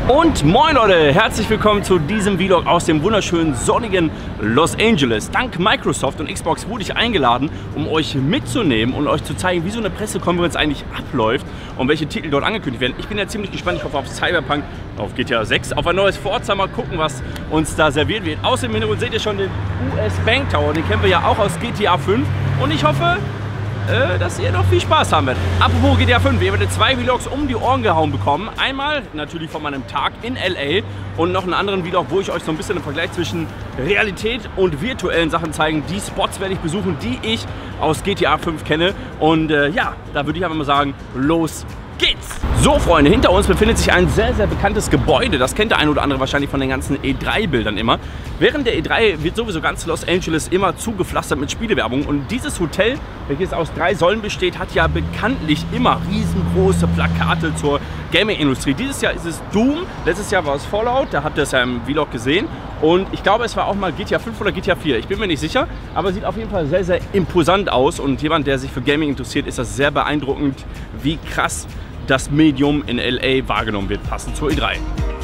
Und moin Leute, herzlich willkommen zu diesem Vlog aus dem wunderschönen sonnigen Los Angeles. Dank Microsoft und Xbox wurde ich eingeladen, um euch mitzunehmen und euch zu zeigen, wie so eine Pressekonferenz eigentlich abläuft und welche Titel dort angekündigt werden. Ich bin ja ziemlich gespannt, ich hoffe auf Cyberpunk, auf GTA 6, auf ein neues Forza, mal gucken, was uns da serviert wird. Außerdem im Hintergrund seht ihr schon den US Bank Tower, den kennen wir ja auch aus GTA 5 und ich hoffe, dass ihr noch viel Spaß haben werdet. Apropos GTA 5, ihr werdet 2 Vlogs um die Ohren gehauen bekommen. Einmal natürlich von meinem Tag in LA und noch einen anderen Vlog, wo ich euch so ein bisschen den Vergleich zwischen Realität und virtuellen Sachen zeigen. Die Spots werde ich besuchen, die ich aus GTA 5 kenne. Und ja, da würde ich einfach mal sagen, los geht's! So Freunde, hinter uns befindet sich ein sehr, sehr bekanntes Gebäude. Das kennt der eine oder andere wahrscheinlich von den ganzen E3-Bildern immer. Während der E3 wird sowieso ganz Los Angeles immer zugepflastert mit Spielewerbung. Und dieses Hotel, welches aus 3 Säulen besteht, hat ja bekanntlich immer riesengroße Plakate zur Gaming-Industrie. Dieses Jahr ist es Doom, letztes Jahr war es Fallout, da habt ihr es ja im Vlog gesehen. Und ich glaube, es war auch mal GTA 5 oder GTA 4, ich bin mir nicht sicher. Aber sieht auf jeden Fall sehr, sehr imposant aus. Und jemand, der sich für Gaming interessiert, ist das sehr beeindruckend, wie krass das Medium in LA wahrgenommen wird, passend zur E3.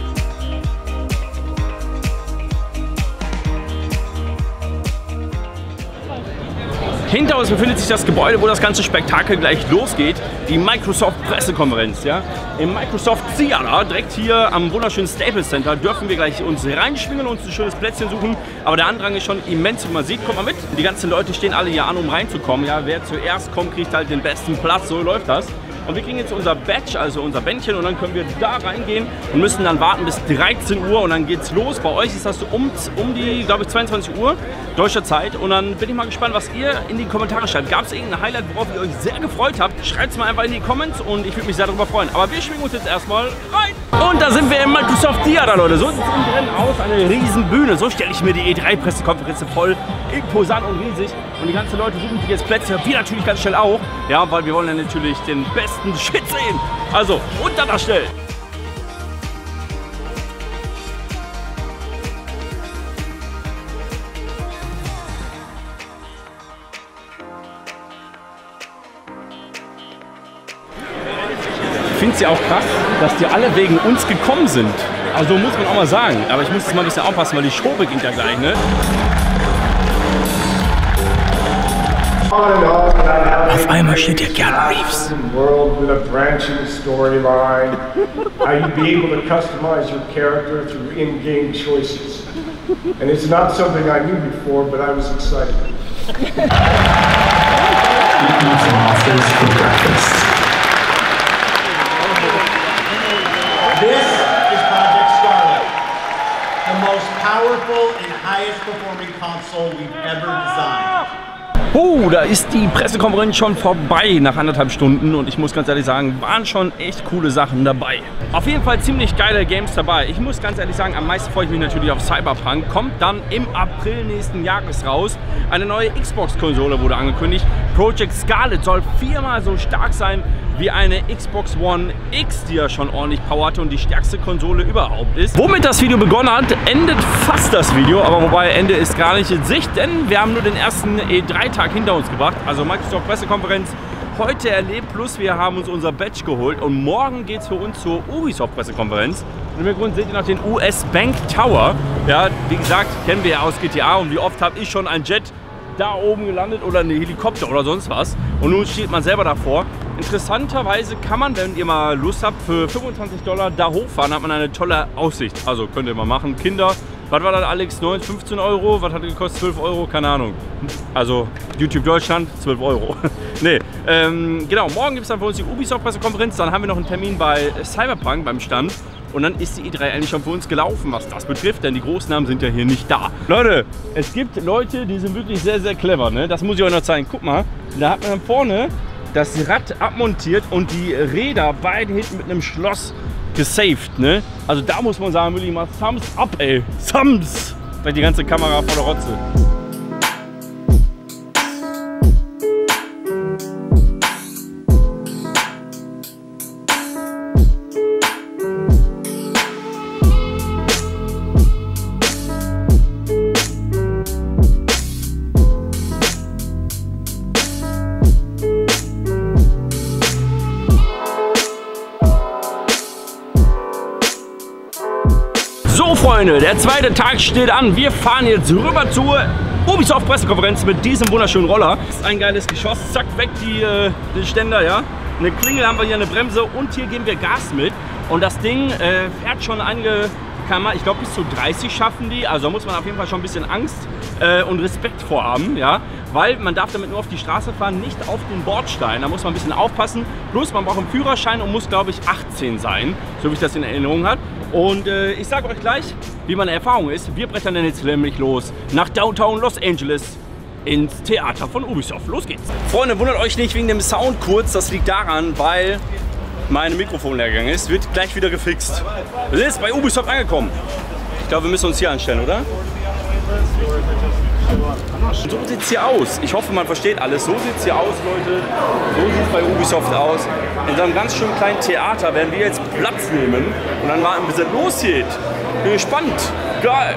Hinter uns befindet sich das Gebäude, wo das ganze Spektakel gleich losgeht, die Microsoft Pressekonferenz. Ja? Im Microsoft Theater, direkt hier am wunderschönen Staples Center, dürfen wir gleich uns reinschwingen und uns ein schönes Plätzchen suchen. Aber der Andrang ist schon immens, wie man sieht. Kommt mal mit, die ganzen Leute stehen alle hier an, um reinzukommen. Ja? Wer zuerst kommt, kriegt halt den besten Platz, so läuft das. Und wir kriegen jetzt unser Badge, also unser Bändchen, und dann können wir da reingehen und müssen dann warten bis 13 Uhr und dann geht's los. Bei euch ist das so um die, glaube ich, 22 Uhr deutscher Zeit. Und dann bin ich mal gespannt, was ihr in die Kommentare schreibt. Gab es irgendein Highlight, worauf ihr euch sehr gefreut habt? Schreibt es mal einfach in die Comments und ich würde mich sehr darüber freuen. Aber wir schwingen uns jetzt erstmal rein. Und da sind wir im Microsoft Theater, Leute. So sieht es innen drin aus, eine riesen Bühne. So stelle ich mir die E3-Pressekonferenz voll imposant und riesig. Und die ganzen Leute suchen sich jetzt Plätze, wir natürlich ganz schnell auch. Ja, weil wir wollen ja natürlich den besten Shit sehen. Also, runter da schnell. Ich finde es ja auch krass, dass die alle wegen uns gekommen sind. Also muss man auch mal sagen. Aber ich muss jetzt mal ein bisschen aufpassen, weil die Show beginnt ja gleich, ne? Auf einmal steht hier Keanu Reeves. With a branching storyline, how you be able to customize your character through in-game choices. And it's not something I knew before, but I was excited. Eating some monsters for breakfast. This is Project Scarlet, the most powerful and highest performing console we've ever designed. Da ist die Pressekonferenz schon vorbei nach 1,5 Stunden und ich muss ganz ehrlich sagen, waren schon echt coole Sachen dabei. Auf jeden Fall ziemlich geile Games dabei. Ich muss ganz ehrlich sagen, am meisten freue ich mich natürlich auf Cyberpunk. Kommt dann im April nächsten Jahres raus. Eine neue Xbox-Konsole wurde angekündigt. Project Scarlet soll 4-mal so stark sein wie eine Xbox One X, die ja schon ordentlich Power hatte und die stärkste Konsole überhaupt ist. Womit das Video begonnen hat, endet fast das Video, aber wobei Ende ist gar nicht in Sicht, denn wir haben nur den ersten E3-Tag hinter uns gebracht, also Microsoft Pressekonferenz heute erlebt, plus wir haben uns unser Badge geholt und morgen geht es für uns zur Ubisoft Pressekonferenz. Im Hintergrund seht ihr noch den US Bank Tower, ja, wie gesagt, kennen wir ja aus GTA und wie oft habe ich schon ein Jet da oben gelandet oder ein Helikopter oder sonst was und nun steht man selber davor. Interessanterweise kann man, wenn ihr mal Lust habt, für $25 da hochfahren, hat man eine tolle Aussicht. Also könnt ihr mal machen. Kinder, was war das, Alex? 9, 15 Euro? Was hat das gekostet? 12 Euro? Keine Ahnung. Also YouTube Deutschland, 12 Euro. Nee, genau, morgen gibt es dann für uns die Ubisoft-Pressekonferenz. Dann haben wir noch einen Termin bei Cyberpunk beim Stand. Und dann ist die E3 eigentlich schon für uns gelaufen, was das betrifft, denn die Großnamen sind ja hier nicht da. Leute, es gibt Leute, die sind wirklich sehr, sehr clever, ne? Das muss ich euch noch zeigen. Guck mal, da hat man dann vorne das Rad abmontiert und die Räder beide hinten mit einem Schloss gesaved, ne? Also da muss man sagen, wirklich mal Thumbs up, ey. Thumbs! Vielleicht die ganze Kamera voller Rotze. So Freunde, der zweite Tag steht an. Wir fahren jetzt rüber zur Ubisoft Pressekonferenz mit diesem wunderschönen Roller. Das ist ein geiles Geschoss, zack, weg die Ständer, ja. Eine Klingel haben wir hier, eine Bremse und hier geben wir Gas mit. Und das Ding fährt schon einige km/h, ich glaube bis zu 30 schaffen die. Also da muss man auf jeden Fall schon ein bisschen Angst und Respekt vorhaben, ja. Weil man darf damit nur auf die Straße fahren, nicht auf den Bordstein. Da muss man ein bisschen aufpassen. Plus man braucht einen Führerschein und muss, glaube ich, 18 sein, so wie ich das in Erinnerung habe. Und ich sage euch gleich, wie meine Erfahrung ist. Wir brettern dann jetzt nämlich los nach Downtown Los Angeles ins Theater von Ubisoft. Los geht's. Freunde, wundert euch nicht wegen dem Sound kurz. Das liegt daran, weil mein Mikrofon leer gegangen ist. Wird gleich wieder gefixt. Wir sind jetzt bei Ubisoft angekommen. Ich glaube, wir müssen uns hier anstellen, oder? So sieht es hier aus. Ich hoffe, man versteht alles. So sieht es hier aus, Leute. So sieht es bei Ubisoft aus. In so einem ganz schön kleinen Theater werden wir jetzt Platz nehmen und dann warten, bis es losgeht. Bin gespannt. Geil.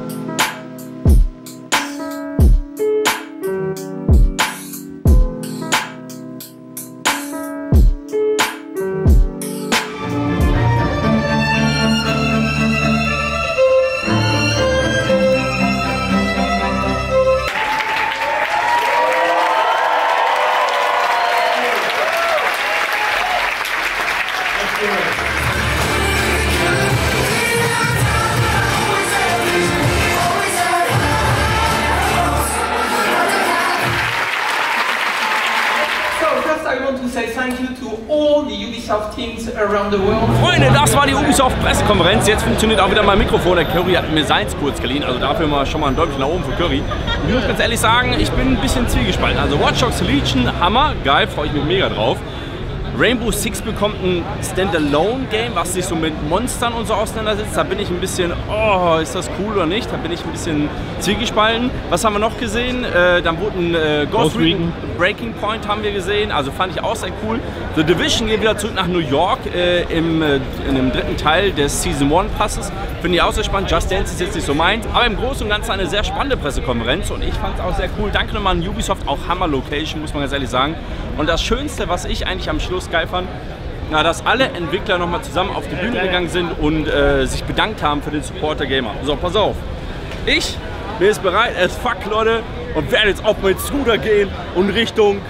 Freunde, das war die Ubisoft Pressekonferenz. Jetzt funktioniert auch wieder mein Mikrofon. Der Curry hat mir seins kurz geliehen, also dafür mal schon mal ein Däumchen nach oben für Curry. Und ich muss ganz ehrlich sagen, ich bin ein bisschen zwiegespalten. Also Watch Dogs Legion, Hammer, geil, freue ich mich mega drauf. Rainbow Six bekommt ein Standalone-Game, was sich so mit Monstern und so auseinandersetzt. Da bin ich ein bisschen, oh, ist das cool oder nicht? Da bin ich ein bisschen zwiegespalten. Was haben wir noch gesehen? Dann wurde ein Ghost Recon Breaking Point haben wir gesehen. Also fand ich auch sehr cool. The Division geht wieder zurück nach New York in dem dritten Teil des Season 1 Passes. Finde ich auch sehr spannend. Just Dance ist jetzt nicht so meins. Aber im Großen und Ganzen eine sehr spannende Pressekonferenz. Und ich fand es auch sehr cool. Danke nochmal an Ubisoft, auch Hammer-Location, muss man ganz ehrlich sagen. Und das Schönste, was ich eigentlich am Schluss geil fand, na, dass alle Entwickler nochmal zusammen auf die Bühne gegangen sind und sich bedankt haben für den Support der Gamer. So, pass auf. Ich bin jetzt bereit as fuck, Leute, und werde jetzt auf meinen Scooter gehen und Richtung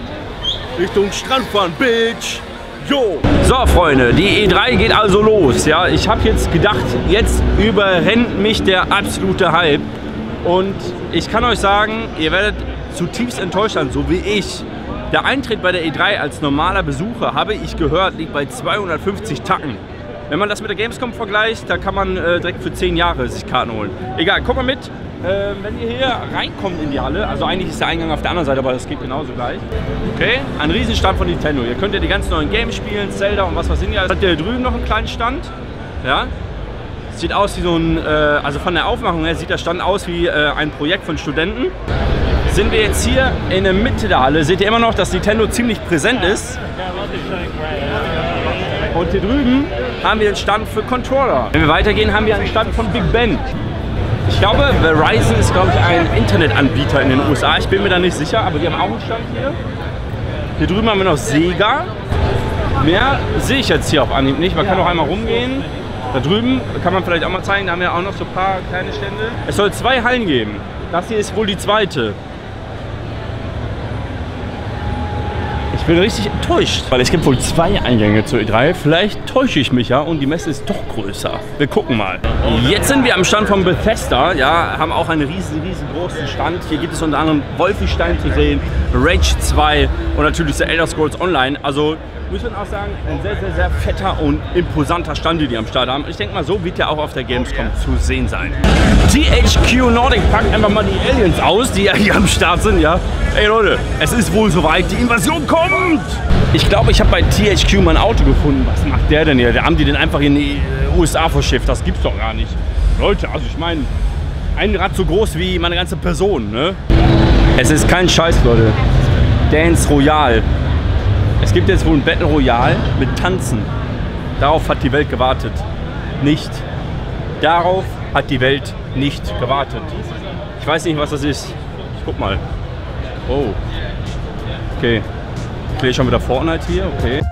Strand fahren, Bitch. Jo. So, Freunde, die E3 geht also los. Ja, ich habe jetzt gedacht, jetzt überrennt mich der absolute Hype. Und ich kann euch sagen, ihr werdet zutiefst enttäuscht sein, so wie ich. Der Eintritt bei der E3 als normaler Besucher, habe ich gehört, liegt bei 250 Tacken. Wenn man das mit der Gamescom vergleicht, da kann man direkt für 10 Jahre sich Karten holen. Egal, guck mal mit. Wenn ihr hier reinkommt in die Halle, also eigentlich ist der Eingang auf der anderen Seite, aber das geht genauso gleich. Okay, ein Riesenstand von Nintendo. Hier könnt ihr die ganz neuen Games spielen, Zelda und was weiß ich. Habt ihr hier drüben noch einen kleinen Stand? Ja. Sieht aus wie so ein, also von der Aufmachung her sieht der Stand aus wie ein Projekt von Studenten. Sind wir jetzt hier in der Mitte der Halle, seht ihr immer noch, dass Nintendo ziemlich präsent ist. Und hier drüben haben wir den Stand für Controller. Wenn wir weitergehen, haben wir einen Stand von Big Ben. Ich glaube, Verizon ist, glaube ich, ein Internetanbieter in den USA. Ich bin mir da nicht sicher, aber die haben auch einen Stand hier. Hier drüben haben wir noch Sega. Mehr sehe ich jetzt hier auf Anhieb nicht. Man kann noch einmal rumgehen. Da drüben kann man vielleicht auch mal zeigen, da haben wir auch noch so ein paar kleine Stände. Es soll 2 Hallen geben. Das hier ist wohl die zweite. Ich bin richtig enttäuscht, weil es gibt wohl 2 Eingänge zur E3. Vielleicht täusche ich mich ja und die Messe ist doch größer. Wir gucken mal. Jetzt sind wir am Stand von Bethesda. Ja, haben auch einen riesengroßen Stand. Hier gibt es unter anderem Wolfenstein zu sehen, Rage 2 und natürlich The Elder Scrolls Online. Also muss man auch sagen, ein sehr fetter und imposanter Stand, die am Start haben. Ich denke mal, so wird der auch auf der Gamescom zu sehen sein. THQ Nordic packt einfach mal die Aliens aus, die ja hier am Start sind, ja. Ey Leute, es ist wohl soweit, die Invasion kommt! Ich glaube, ich habe bei THQ mal ein Auto gefunden. Was macht der denn hier? Da haben die den einfach in die USA verschifft. Das gibt's doch gar nicht. Leute, also ich meine, ein Rad so groß wie meine ganze Person, ne? Es ist kein Scheiß, Leute. Dance Royale. Es gibt jetzt wohl ein Battle Royale mit Tanzen. Darauf hat die Welt gewartet. Nicht. Darauf hat die Welt nicht gewartet. Ich weiß nicht, was das ist. Ich guck mal. Oh. Okay. Ich sehe schon wieder Fortnite hier. Okay.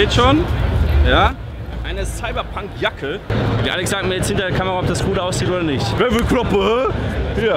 seht schon, ja, eine Cyberpunk-Jacke. Die Alex sagt mir jetzt hinter der Kamera, ob das gut aussieht oder nicht. Kloppe, hier.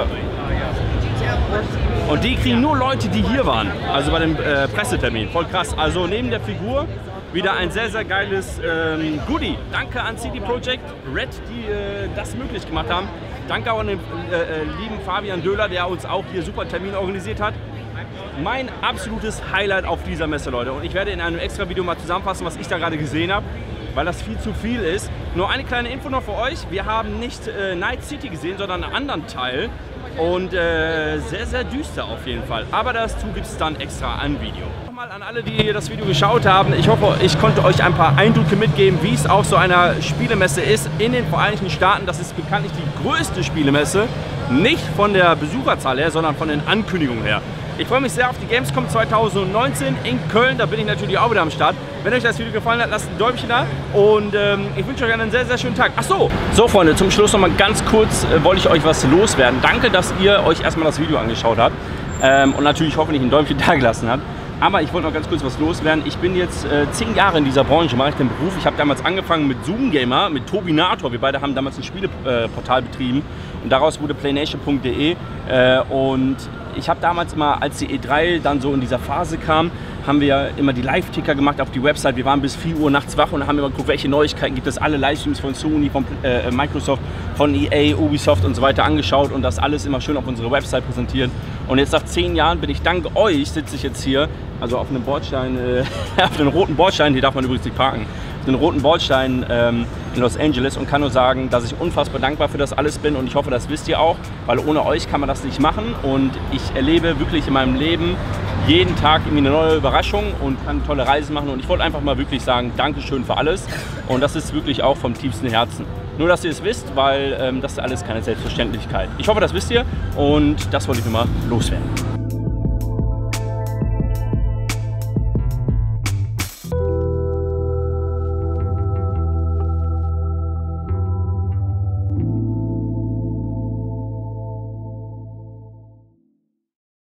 Und die kriegen nur Leute, die hier waren, also bei dem Pressetermin. Voll krass. Also neben der Figur wieder ein sehr, sehr geiles Goodie. Danke an CD Projekt Red, die das möglich gemacht haben. Danke auch an den lieben Fabian Döhler, der uns auch hier super Termin organisiert hat. Mein absolutes Highlight auf dieser Messe, Leute. Und ich werde in einem extra Video mal zusammenfassen, was ich da gerade gesehen habe, weil das viel zu viel ist. Nur eine kleine Info noch für euch. Wir haben nicht Night City gesehen, sondern einen anderen Teil. Und sehr, sehr düster auf jeden Fall. Aber dazu gibt es dann extra ein Video. Nochmal an alle, die das Video geschaut haben. Ich hoffe, ich konnte euch ein paar Eindrücke mitgeben, wie es auf so einer Spielemesse ist in den Vereinigten Staaten. Das ist bekanntlich die größte Spielemesse. Nicht von der Besucherzahl her, sondern von den Ankündigungen her. Ich freue mich sehr auf die Gamescom 2019 in Köln. Da bin ich natürlich auch wieder am Start. Wenn euch das Video gefallen hat, lasst ein Däumchen da. Und ich wünsche euch einen sehr, sehr schönen Tag. Ach so, Freunde, zum Schluss noch mal ganz kurz wollte ich euch was loswerden. Danke, dass ihr euch erstmal das Video angeschaut habt. Und natürlich hoffentlich ein Däumchen da gelassen habt. Aber ich wollte noch ganz kurz was loswerden. Ich bin jetzt 10 Jahre in dieser Branche, mache ich den Beruf. Ich habe damals angefangen mit Zoom Gamer, mit Tobinator. Wir beide haben damals ein Spieleportal betrieben. Und daraus wurde playnation.de. Und ich habe damals immer, als die E3 dann so in dieser Phase kam, haben wir immer die Live-Ticker gemacht auf die Website. Wir waren bis 4 Uhr nachts wach und haben immer geguckt, welche Neuigkeiten gibt es. Alle Livestreams von Sony, von Microsoft, von EA, Ubisoft und so weiter angeschaut und das alles immer schön auf unsere Website präsentiert. Und jetzt nach 10 Jahren bin ich dank euch, sitze ich jetzt hier, also auf einem Bordstein, auf den roten Bordstein, hier darf man übrigens nicht parken, auf den roten Bordstein in Los Angeles und kann nur sagen, dass ich unfassbar dankbar für das alles bin und ich hoffe, das wisst ihr auch, weil ohne euch kann man das nicht machen und ich erlebe wirklich in meinem Leben jeden Tag irgendwie eine neue Überraschung und kann tolle Reisen machen und ich wollte einfach mal wirklich sagen, Dankeschön für alles und das ist wirklich auch vom tiefsten Herzen. Nur, dass ihr es wisst, weil das ist alles keine Selbstverständlichkeit. Ich hoffe, das wisst ihr und das wollte ich nur mal loswerden.